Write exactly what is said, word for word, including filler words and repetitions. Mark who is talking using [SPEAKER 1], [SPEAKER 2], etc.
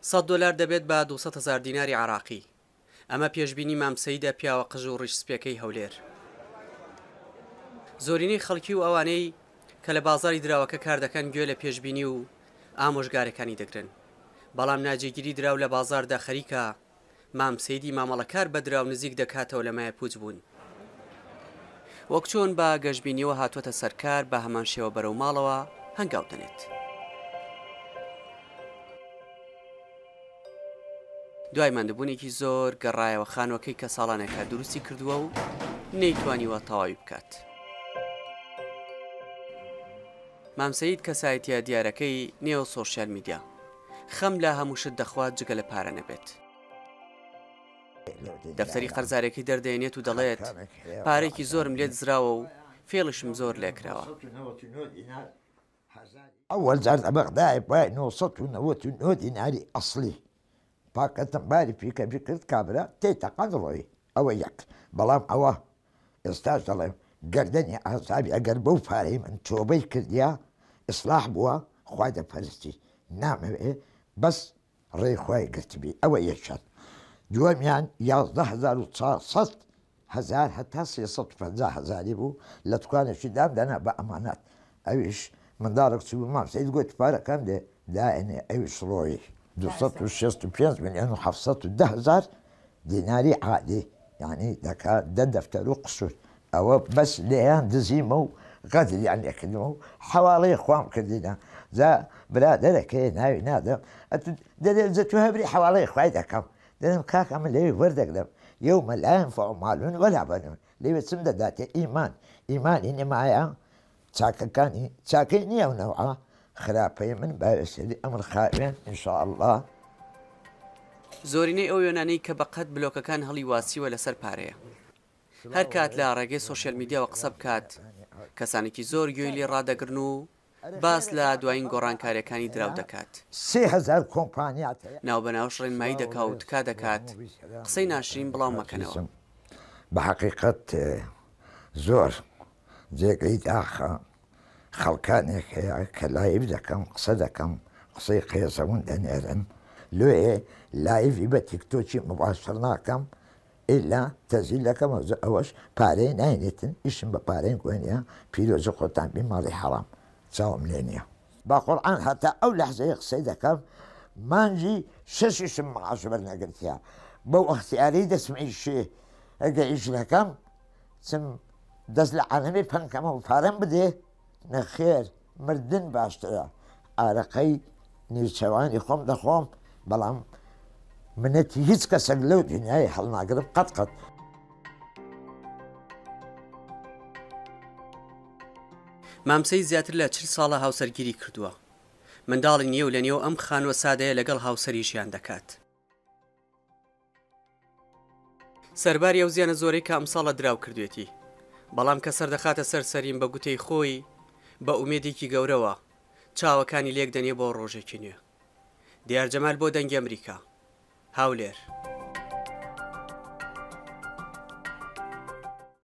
[SPEAKER 1] سەد دۆلار دەبێت بە دووسەد هەزار دیناری عراقی. ئەمە پێشبینی مامسەیدە پیاوە قژ و ڕیشسپێکەی هەولێر. زۆرینەی خەڵکی و ئەوانەی کە لە بازاری دراوەکە کار دەکەن گوێ لە پێشبینی و ئامۆژگارەکانی دەگرن، بەڵام ناجێگیری دراو لە بازاردا خەریکە مامسەیدی مامەڵەکار بە دراو نزیک دەکاتەوە لە مایە پوچ بوون. وەک چۆن بە گەشتبینیەوە هاتووەتە سەرکار بە هەمان شێوە بەرەو ماڵەوە هەنگاو دەنێت. دوای ماندەبوونێکی زۆر گەڕایەوە خانووەکەی کە ساڵانێکە دروستی کردووە و نەیتوانیوە تەواوی بکات. مامسەید کەسایەتیە دیارەکەی نێو سۆشیال میدیا خەم لە هەمووشت دەخوات جگە لە پارە نەبێت. دەفتەری قەرزارێکی دەردێنێت و دەڵێت پارێکی زۆرم لێت زراوە و فێڵشم زۆر لێکراوە.
[SPEAKER 2] ئەوەل جارد ئەبەغدای بای نۆسەد و نەوەت و نۆ دیناری ئەسڵی پاکەتم باری پیکەبی کرد کابرا تێتەقەن ڕۆی ئەوە یەک. بەڵام ئەوە ئێستاش دەڵێ گەردەنی ئاسابی ئەگەر بەو پارەی من تۆبەی کردیا ئیسلاح بووە خوای دەپەرستی نامەوێ بەس ڕێی خوای گرتبی ئەوە یەکشت. دووەمیان یازدە هەزار و چوارسەد هەزار هەتا سێسەد و پەنجا هەزاری بوو لە توکانێکی دام دەنا بە ئەمانەت. ئەویش منداڵێک چوو بوو مامسەید گوتی پارەکەم دێ دائێنێ ئەویش ڕۆی دووسەد و شەست و پێنج ملیۆن و حەڤسەد و دە هەزار دیناری عادی یعنی دەکات دە دەفتەر و قسوور. ئەوە بەس لێیان دزیمە و غەدریان لێکردمە و حەواڵەی خوام کردینە جا برادەرەکەی ناوی نادەم دەدێت تو هەبری حەواڵەی خوای دەکەم دەدەم کاک ئەمە لەوێ وەردەگرم یەومە لا ينفع مال ولا بنون لەوێ چم دەداتێ ئیمان ئیمانی نمایە چاکەکانی چاکەی نییە و نەوعە خراپەی من باوێسێری ئەمر خاوێن ئینشاءالله.
[SPEAKER 1] زۆرینەی ئەو وێنانەی کە بەقەت بلۆکەکان هەڵی واسیوە لەسەر پارەیە. هەر کات لە ڕێگەی سۆشیال میدیاوە قسە بکات کەسانێکی زۆر گوێی لێ ڕادەگرن و باس لە دوایین گۆڕانکاریەکانی دراو دەکات.
[SPEAKER 2] سێ هەزار کۆمپانیات
[SPEAKER 1] ناو بەناو ڕێنمایی دەکا و تکا دەکات قسەی ناشرین بڵاو مەکەنەوە.
[SPEAKER 2] بە حەقیقەت زۆر جێگەی داخە خەڵکانێک هەیە کە لایڤ دەکەم قسە دەکەم قسەی قێزەون دەنێرن لێ لایڤی بە تیکتۆکی مباشر ناکەم ئیلا تەزیل دەکەم ئەوەش پارەی ناینێتن ئیشم بە پارەی گوێنە پیرۆزە خۆتان بی ماڵی حەڵام چاوم لێ نییە. با قورئان هەتا ئەو لەحزەیە قسەی دەکەم مانجی شەشیشم مەعاش بەرنەگرتیا بەو ئەختیاری دەسمەی شێ ئەگە ئیش دەکەم چم دەست لە عالەمی پەنکەمە و پارەم بدێ نەخێر مردن باشترە. ئارەقەی نیوچەوانی خۆم دەخۆم بەڵام منەتی هیچ کەسێک لەو دنیای هەڵناگرم قەت قەت.
[SPEAKER 1] مامسەی زیاتر لە چل ساڵە هاوسەرگیری کردووە. منداڵی نییە و لە نێو ئەم خانووە سادەیە لەگەڵ هاوسەریشیان دەکات. سەرباری ئەو زیانە زۆرەی کە ئەم ساڵە دراو کردوێتی، بەڵام کە سەردەخاتە سەرسەریم بە گوتەی خۆی بە ئومێدێکی گەورەوە چاوەکانی لێک دەنێ بۆ ڕۆژێکی نوێ. دیار جەمال بۆ دەنگی ئەمریکا، هاولێر.